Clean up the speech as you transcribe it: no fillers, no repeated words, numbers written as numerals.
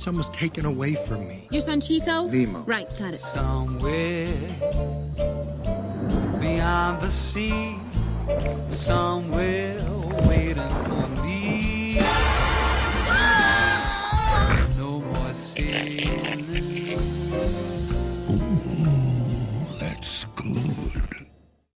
son was taken away from me. Your son Chico? Nemo. Right, got it. Somewhere beyond the sea, somewhere